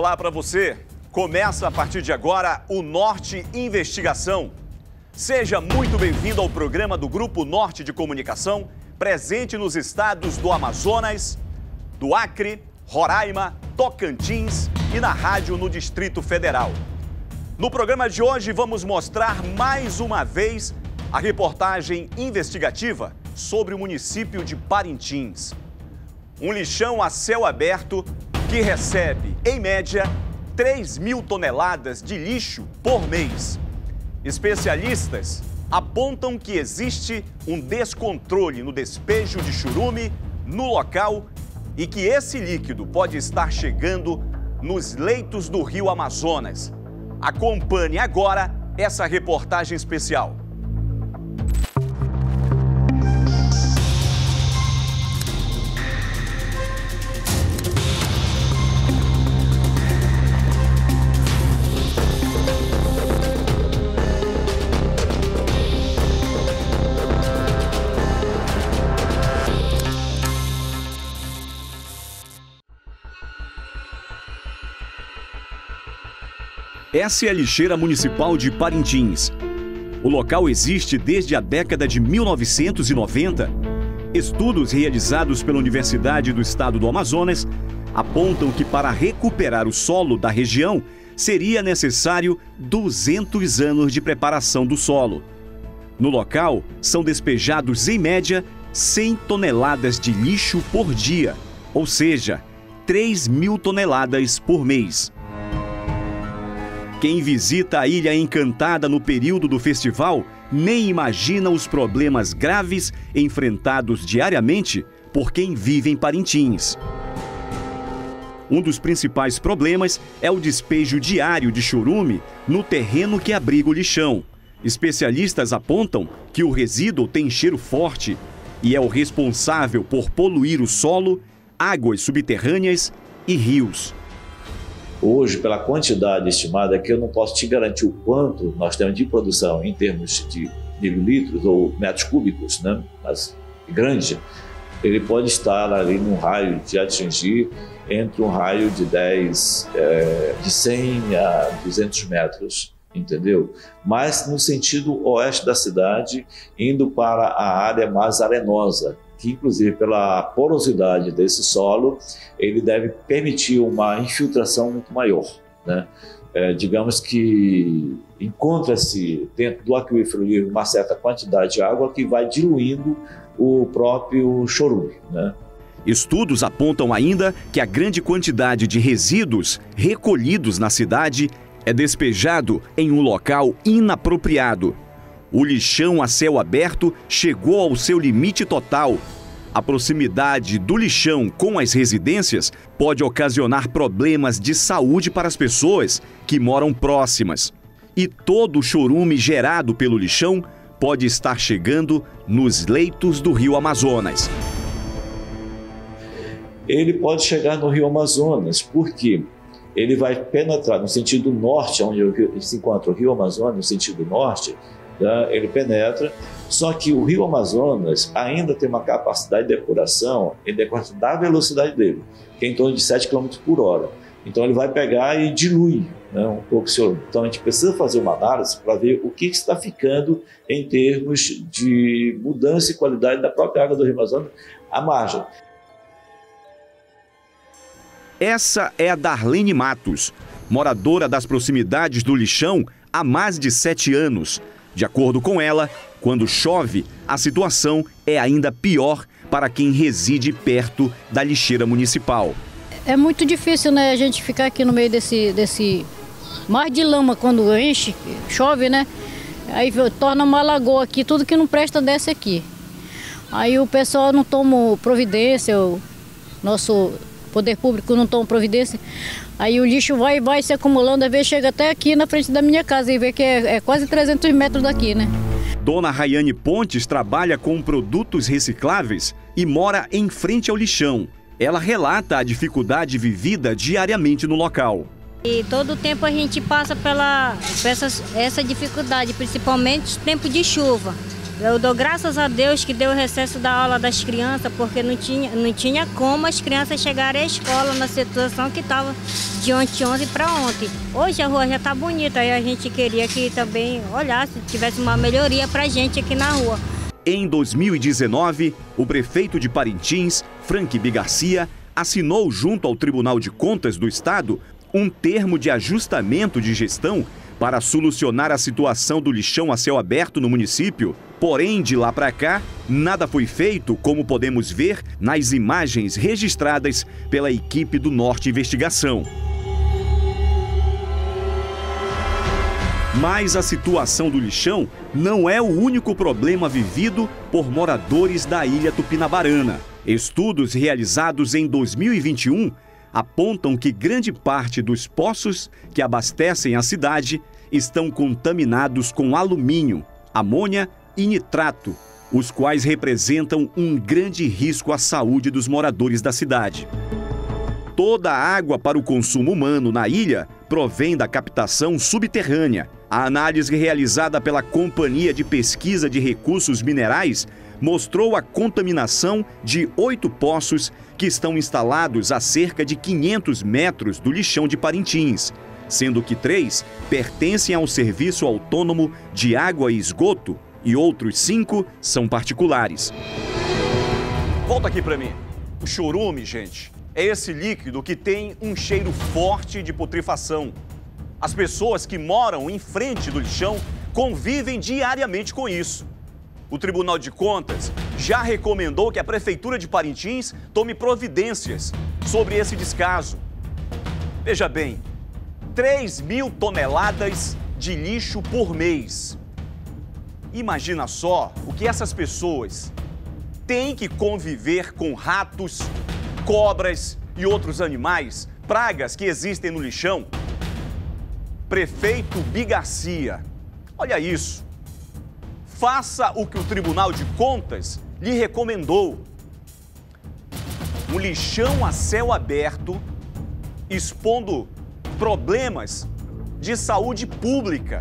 Olá para você. Começa a partir de agora o Norte Investigação. Seja muito bem-vindo ao programa do Grupo Norte de Comunicação, presente nos estados do Amazonas, do Acre, Roraima, Tocantins e na rádio no Distrito Federal. No programa de hoje vamos mostrar mais uma vez a reportagem investigativa sobre o município de Parintins. Um lixão a céu aberto que recebe, em média, 3.000 toneladas de lixo por mês. Especialistas apontam que existe um descontrole no despejo de churume no local e que esse líquido pode estar chegando nos leitos do Rio Amazonas. Acompanhe agora essa reportagem especial. Essa é a lixeira municipal de Parintins. O local existe desde a década de 1990. Estudos realizados pela Universidade do Estado do Amazonas apontam que para recuperar o solo da região seria necessário 200 anos de preparação do solo. No local, são despejados em média 100 toneladas de lixo por dia, ou seja, 3.000 toneladas por mês. Quem visita a Ilha Encantada no período do festival nem imagina os problemas graves enfrentados diariamente por quem vive em Parintins. Um dos principais problemas é o despejo diário de chorume no terreno que abriga o lixão. Especialistas apontam que o resíduo tem cheiro forte e é o responsável por poluir o solo, águas subterrâneas e rios. Hoje, pela quantidade estimada, que eu não posso te garantir o quanto nós temos de produção em termos de mililitros ou metros cúbicos, né? Mas grande, ele pode estar ali num raio de atingir entre um raio de 100 a 200 metros, entendeu? Mas no sentido oeste da cidade, indo para a área mais arenosa, que inclusive pela porosidade desse solo, ele deve permitir uma infiltração muito maior, né? Digamos que encontra-se dentro do aquífero livre uma certa quantidade de água que vai diluindo o próprio chorume, né? Estudos apontam ainda que a grande quantidade de resíduos recolhidos na cidade é despejado em um local inapropriado. O lixão a céu aberto chegou ao seu limite total. A proximidade do lixão com as residências pode ocasionar problemas de saúde para as pessoas que moram próximas. E todo o chorume gerado pelo lixão pode estar chegando nos leitos do Rio Amazonas. Ele pode chegar no Rio Amazonas, porque ele vai penetrar no sentido norte, onde se encontra o Rio Amazonas, no sentido norte, ele penetra, só que o Rio Amazonas ainda tem uma capacidade de depuração em decorrência da velocidade dele, que é em torno de 7 km por hora. Então ele vai pegar e dilui, né, um pouco o seu. Então a gente precisa fazer uma análise para ver o que está ficando em termos de mudança e qualidade da própria água do Rio Amazonas à margem. Essa é a Darlene Matos, moradora das proximidades do lixão há mais de 7 anos. De acordo com ela, quando chove, a situação é ainda pior para quem reside perto da lixeira municipal. É muito difícil, né, a gente ficar aqui no meio desse mar de lama quando enche, chove, né? Aí torna uma lagoa aqui, tudo que não presta desce aqui. Aí o pessoal não toma providência, o nosso poder público não toma providência. Aí o lixo vai se acumulando, às vezes chega até aqui na frente da minha casa e vê que é quase 300 metros daqui, né? Dona Rayane Pontes trabalha com produtos recicláveis e mora em frente ao lixão. Ela relata a dificuldade vivida diariamente no local. E todo o tempo a gente passa essa dificuldade, principalmente no tempo de chuva. Eu dou graças a Deus que deu o recesso da aula das crianças, porque não tinha como as crianças chegarem à escola na situação que estava de ontem para ontem. Hoje a rua já está bonita e a gente queria que também olhasse, tivesse uma melhoria para a gente aqui na rua. Em 2019, o prefeito de Parintins, Frank Bigarcia, assinou junto ao Tribunal de Contas do Estado um termo de ajustamento de gestão para solucionar a situação do lixão a céu aberto no município. Porém, de lá para cá, nada foi feito, como podemos ver nas imagens registradas pela equipe do Norte Investigação. Mas a situação do lixão não é o único problema vivido por moradores da Ilha Tupinabarana. Estudos realizados em 2021 apontam que grande parte dos poços que abastecem a cidade estão contaminados com alumínio, amônia e nitrato, os quais representam um grande risco à saúde dos moradores da cidade. Toda a água para o consumo humano na ilha provém da captação subterrânea. A análise realizada pela Companhia de Pesquisa de Recursos Minerais mostrou a contaminação de 8 poços que estão instalados a cerca de 500 metros do lixão de Parintins, sendo que 3 pertencem ao Serviço Autônomo de Água e Esgoto e outros 5 são particulares. Volta aqui para mim. O chorume, gente, é esse líquido que tem um cheiro forte de putrefação. As pessoas que moram em frente do lixão convivem diariamente com isso. O Tribunal de Contas já recomendou que a Prefeitura de Parintins tome providências sobre esse descaso. Veja bem, 3.000 toneladas de lixo por mês. Imagina só o que essas pessoas têm que conviver com ratos, cobras e outros animais, pragas que existem no lixão. Prefeito Bigarcia, olha isso. Faça o que o Tribunal de Contas lhe recomendou. Um lixão a céu aberto, expondo problemas de saúde pública.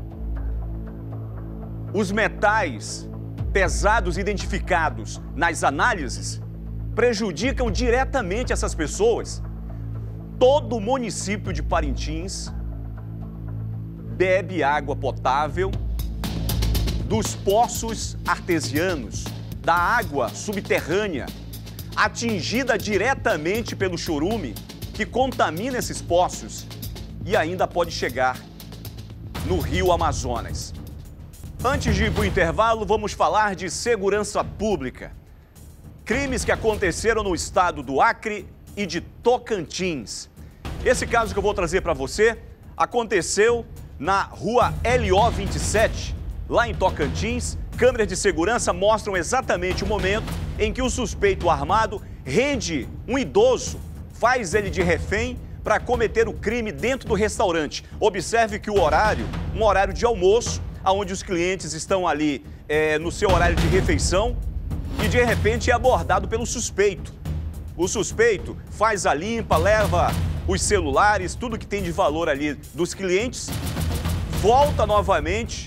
Os metais pesados identificados nas análises prejudicam diretamente essas pessoas. Todo o município de Parintins bebe água potável dos poços artesianos, da água subterrânea, atingida diretamente pelo chorume, que contamina esses poços e ainda pode chegar no Rio Amazonas. Antes de ir para o intervalo, vamos falar de segurança pública. Crimes que aconteceram no estado do Acre e de Tocantins. Esse caso que eu vou trazer para você aconteceu na rua LO 27, lá em Tocantins. Câmeras de segurança mostram exatamente o momento em que o suspeito armado rende um idoso, faz ele de refém para cometer o crime dentro do restaurante. Observe que o horário, um horário de almoço, onde os clientes estão ali no seu horário de refeição, e de repente é abordado pelo suspeito. O suspeito faz a limpa, leva os celulares, tudo que tem de valor ali dos clientes, volta novamente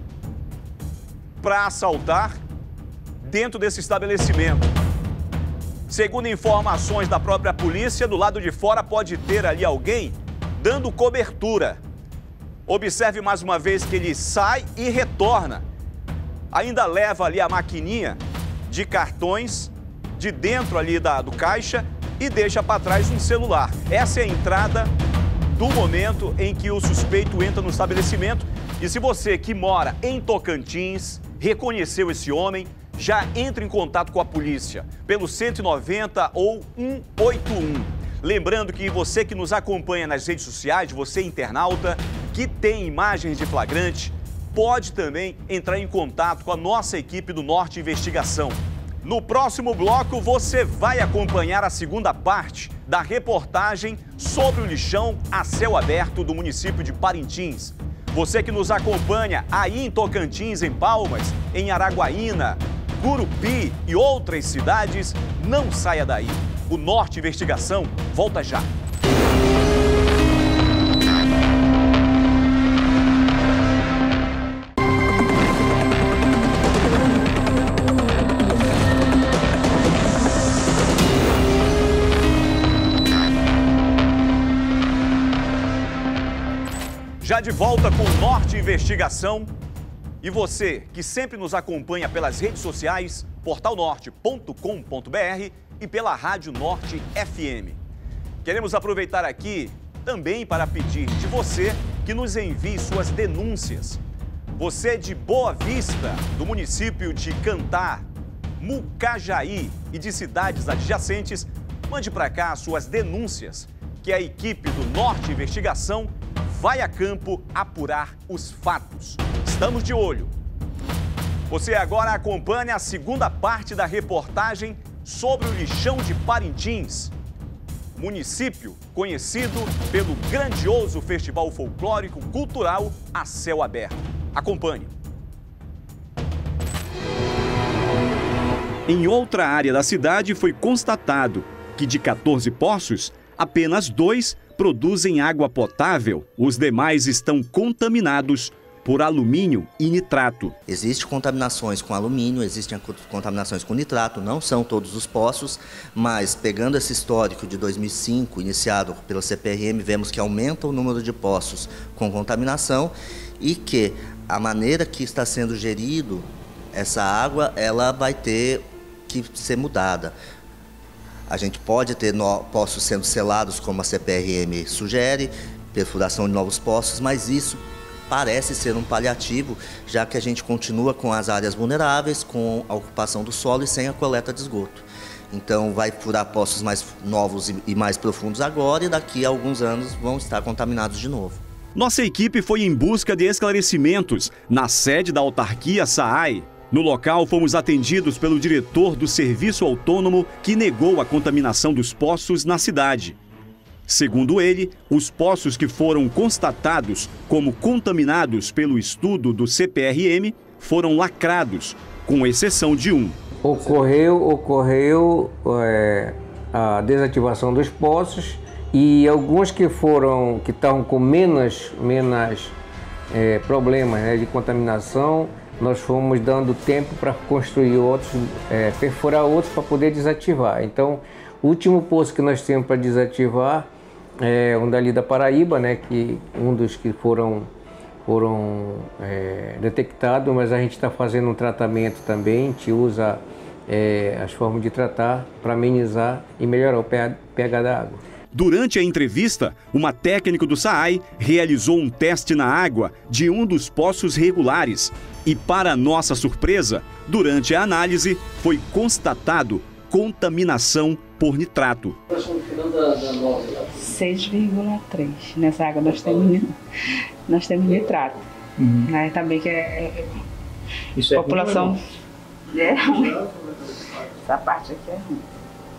para assaltar dentro desse estabelecimento. Segundo informações da própria polícia, do lado de fora pode ter ali alguém dando cobertura. Observe mais uma vez que ele sai e retorna. Ainda leva ali a maquininha de cartões de dentro ali do caixa e deixa para trás um celular. Essa é a entrada do momento em que o suspeito entra no estabelecimento. E se você que mora em Tocantins reconheceu esse homem, já entre em contato com a polícia pelo 190 ou 181. Lembrando que você que nos acompanha nas redes sociais, você internauta, que tem imagens de flagrante, pode também entrar em contato com a nossa equipe do Norte Investigação. No próximo bloco, você vai acompanhar a segunda parte da reportagem sobre o lixão a céu aberto do município de Parintins. Você que nos acompanha aí em Tocantins, em Palmas, em Araguaína, Gurupi e outras cidades, não saia daí. O Norte Investigação volta já. Já de volta com o Norte Investigação. E você que sempre nos acompanha pelas redes sociais, portalnorte.com.br e pela Rádio Norte FM. Queremos aproveitar aqui também para pedir de você que nos envie suas denúncias. Você de Boa Vista, do município de Cantar, Mucajaí e de cidades adjacentes, mande para cá suas denúncias, que a equipe do Norte Investigação vai a campo apurar os fatos. Estamos de olho. Você agora acompanha a segunda parte da reportagem sobre o lixão de Parintins, município conhecido pelo grandioso festival folclórico cultural a céu aberto. Acompanhe. Em outra área da cidade foi constatado que de 14 poços, apenas 2 produzem água potável, os demais estão contaminados por alumínio e nitrato. Existem contaminações com alumínio, existem contaminações com nitrato, não são todos os poços, mas pegando esse histórico de 2005, iniciado pela CPRM, vemos que aumenta o número de poços com contaminação e que a maneira que está sendo gerido essa água, ela vai ter que ser mudada. A gente pode ter poços sendo selados, como a CPRM sugere, perfuração de novos poços, mas isso parece ser um paliativo, já que a gente continua com as áreas vulneráveis, com a ocupação do solo e sem a coleta de esgoto. Então vai furar poços mais novos e mais profundos agora e daqui a alguns anos vão estar contaminados de novo. Nossa equipe foi em busca de esclarecimentos na sede da autarquia SAAI. No local, fomos atendidos pelo diretor do Serviço Autônomo, que negou a contaminação dos poços na cidade. Segundo ele, os poços que foram constatados como contaminados pelo estudo do CPRM foram lacrados, com exceção de um. Ocorreu a desativação dos poços e alguns que estavam com menos problemas, né, de contaminação, nós fomos dando tempo para construir outros, perfurar outros para poder desativar. Então, o último poço que nós temos para desativar é um dali da Paraíba, né, que um dos que foram detectados, mas a gente está fazendo um tratamento também, a gente usa as formas de tratar para amenizar e melhorar o pH da água. Durante a entrevista, uma técnica do SAAI realizou um teste na água de um dos poços regulares e, para nossa surpresa, durante a análise foi constatado contaminação por nitrato. 6,3. Nessa água nós temos nitrato. Né? Também que Isso é população é ruim. Essa parte aqui é ruim.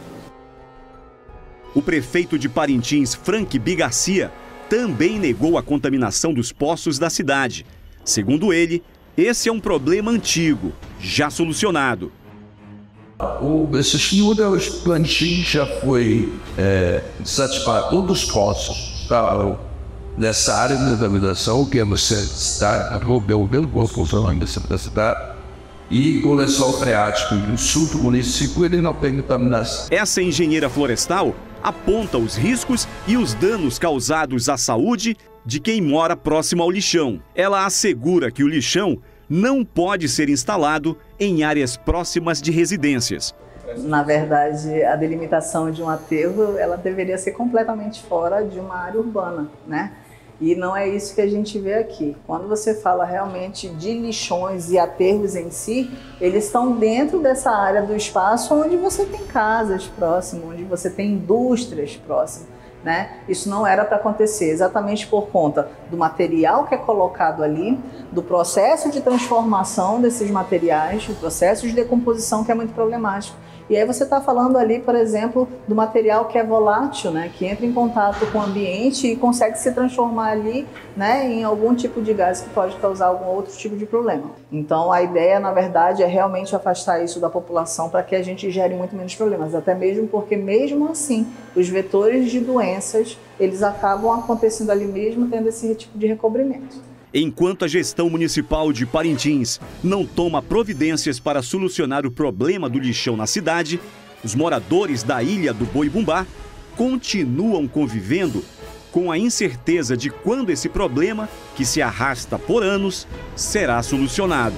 O prefeito de Parintins, Frank Bigarcia, também negou a contaminação dos poços da cidade. Segundo ele, esse é um problema antigo, já solucionado. Esse estudo de Parintins já foi satisfeito. Um dos poços estavam nessa área de contaminação, que você está pelo funcionamento da cidade, e o lençol freático do sul do município, ele não tem contaminação. Essa engenheira florestal aponta os riscos e os danos causados à saúde de quem mora próximo ao lixão. Ela assegura que o lixão não pode ser instalado em áreas próximas de residências. Na verdade, a delimitação de um aterro, ela deveria ser completamente fora de uma área urbana, né? E não é isso que a gente vê aqui. Quando você fala realmente de lixões e aterros em si, eles estão dentro dessa área do espaço onde você tem casas próximas, onde você tem indústrias próximas, né? Isso não era para acontecer, exatamente por conta do material que é colocado ali, do processo de transformação desses materiais, do processo de decomposição que é muito problemático. E aí você está falando ali, por exemplo, do material que é volátil, né, que entra em contato com o ambiente e consegue se transformar ali, né, em algum tipo de gás que pode causar algum outro tipo de problema. Então a ideia, na verdade, é realmente afastar isso da população para que a gente gere muito menos problemas, até mesmo porque, mesmo assim, os vetores de doenças, eles acabam acontecendo ali mesmo, tendo esse tipo de recobrimento. Enquanto a gestão municipal de Parintins não toma providências para solucionar o problema do lixão na cidade, os moradores da Ilha do Boi Bumbá continuam convivendo com a incerteza de quando esse problema, que se arrasta por anos, será solucionado.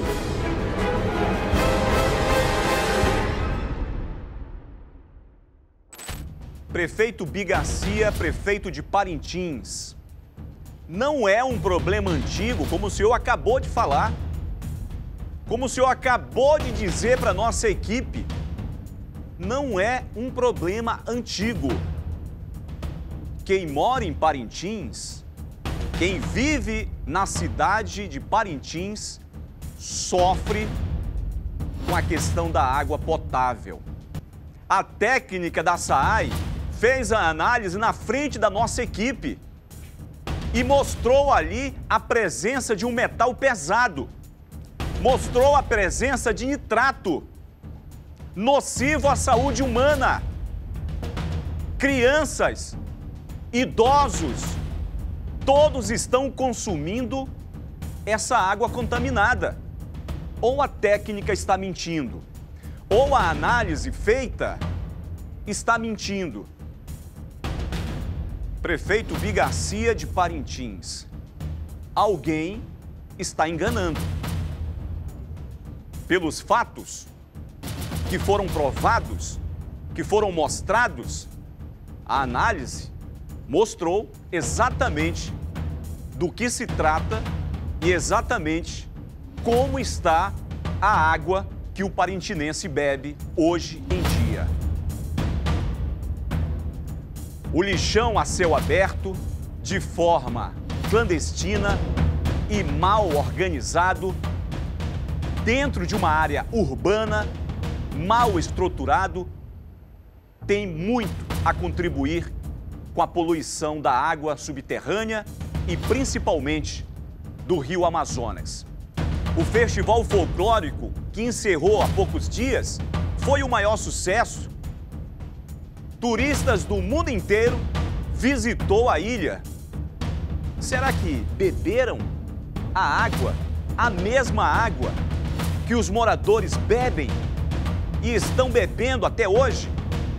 Prefeito Bigarcia, prefeito de Parintins. Não é um problema antigo, como o senhor acabou de falar. Como o senhor acabou de dizer para a nossa equipe, não é um problema antigo. Quem mora em Parintins, quem vive na cidade de Parintins, sofre com a questão da água potável. A técnica da SAAI fez a análise na frente da nossa equipe e mostrou ali a presença de um metal pesado. Mostrou a presença de nitrato, nocivo à saúde humana. Crianças, idosos, todos estão consumindo essa água contaminada. Ou a técnica está mentindo, ou a análise feita está mentindo. Prefeito Bigarcia de Parintins, alguém está enganando. Pelos fatos que foram provados, que foram mostrados, a análise mostrou exatamente do que se trata e exatamente como está a água que o parintinense bebe hoje em dia. O lixão a céu aberto, de forma clandestina e mal organizado, dentro de uma área urbana, mal estruturado, tem muito a contribuir com a poluição da água subterrânea e principalmente do Rio Amazonas. O festival folclórico, que encerrou há poucos dias, foi o maior sucesso. Turistas do mundo inteiro visitou a ilha. Será que beberam a água, a mesma água que os moradores bebem e estão bebendo até hoje?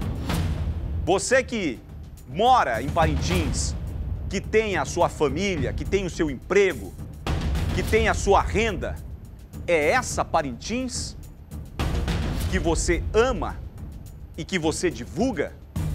Você que mora em Parintins, que tem a sua família, que tem o seu emprego, que tem a sua renda, é essa Parintins que você ama e que você divulga?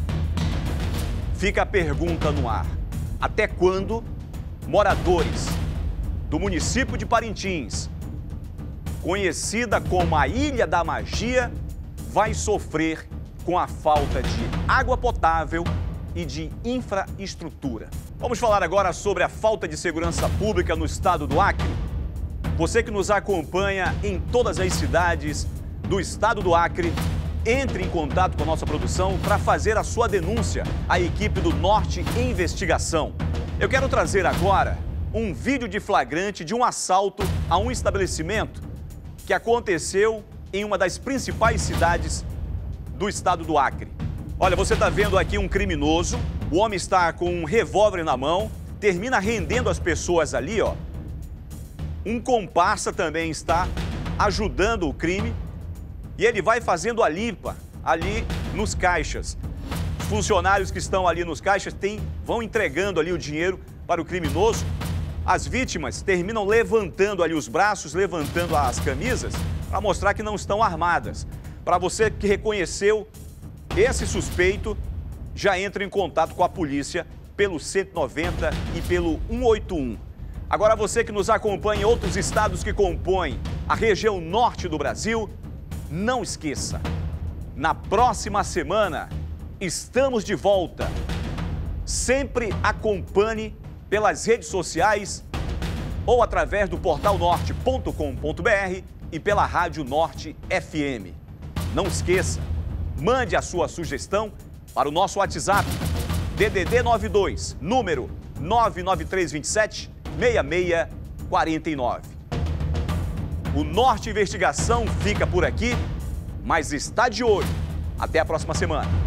Fica a pergunta no ar. Até quando moradores do município de Parintins, conhecida como a Ilha da Magia, vai sofrer com a falta de água potável e de infraestrutura? Vamos falar agora sobre a falta de segurança pública no estado do Acre. Você que nos acompanha em todas as cidades do estado do Acre, entre em contato com a nossa produção para fazer a sua denúncia à equipe do Norte Investigação. Eu quero trazer agora um vídeo de flagrante de um assalto a um estabelecimento que aconteceu em uma das principais cidades do estado do Acre. Olha, você está vendo aqui um criminoso, o homem está com um revólver na mão, termina rendendo as pessoas ali, ó. Um comparsa também está ajudando o crime e ele vai fazendo a limpa ali nos caixas. Os funcionários que estão ali nos caixas vão entregando ali o dinheiro para o criminoso. As vítimas terminam levantando ali os braços, levantando as camisas para mostrar que não estão armadas. Para você que reconheceu esse suspeito, já entra em contato com a polícia pelo 190 e pelo 181. Agora você que nos acompanha em outros estados que compõem a região norte do Brasil, não esqueça, na próxima semana estamos de volta. Sempre acompanhe pelas redes sociais ou através do portal norte.com.br e pela Rádio Norte FM. Não esqueça, mande a sua sugestão para o nosso WhatsApp, DDD 92, número 99327 6649. O Norte Investigação fica por aqui, mas está de olho. Até a próxima semana.